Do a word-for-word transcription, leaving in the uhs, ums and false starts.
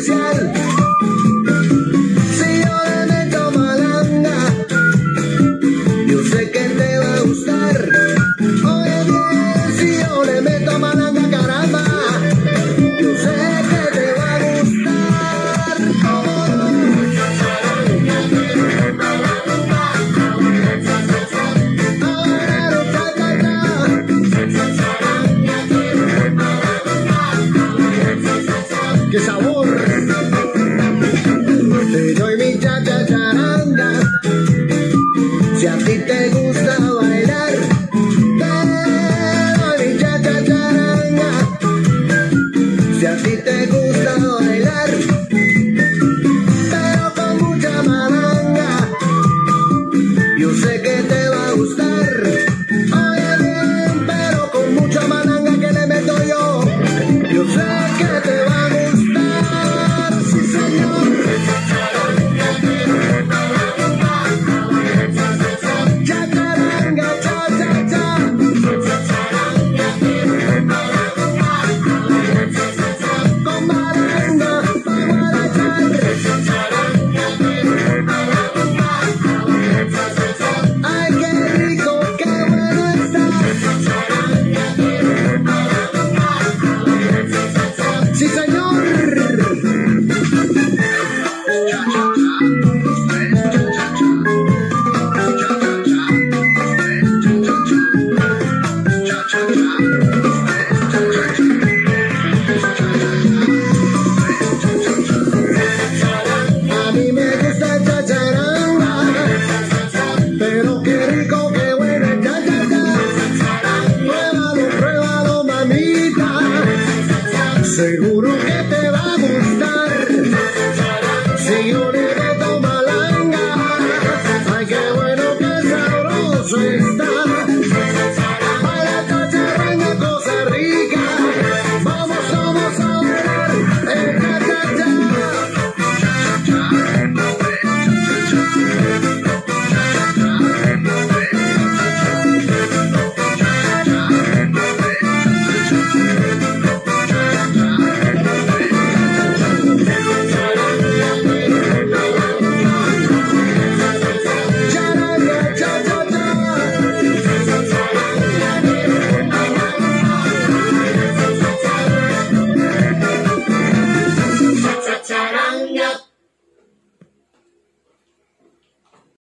especial. Si yo le meto malanga, yo sé que te va a gustar. Oye bien, si yo le meto malanga, caramba, yo sé que te va a gustar. Oh, ¡qué sabor! Te doy mi cha-cha charanga. Si a ti te gusta bailar, te doy mi cha-cha charanga. Si a ti te gusta bailar, pero con mucha malanga, yo sé que te va a gustar. Oye bien, pero con mucha malanga que le meto yo, yo sé que te va a gustar. Sí, señor. Chacaranga, cha, cha, cha. Con malanga vamos a bailar. Ay, qué rico, qué bueno está. Sí, señor. A mí me gusta el chacharanga, pero qué rico, qué bueno el cha-cha-cha. Pruébalo, pruébalo, mamita, seguro que te va a gustar. Si yo le meto malanga, ay, qué bueno, qué sabroso.